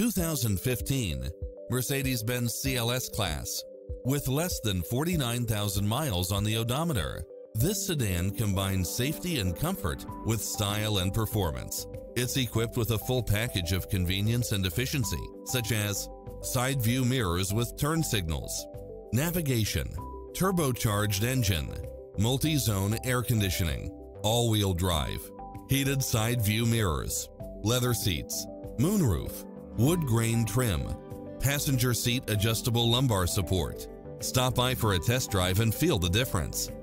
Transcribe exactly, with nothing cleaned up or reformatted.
two thousand fifteen Mercedes-Benz C L S Class. With less than forty-nine thousand miles on the odometer, this sedan combines safety and comfort with style and performance. It's equipped with a full package of convenience and efficiency, such as side view mirrors with turn signals, navigation, turbocharged engine, multi-zone air conditioning, all-wheel drive, heated side view mirrors, leather seats, moonroof, wood grain trim, passenger seat adjustable lumbar support. Stop by for a test drive and feel the difference.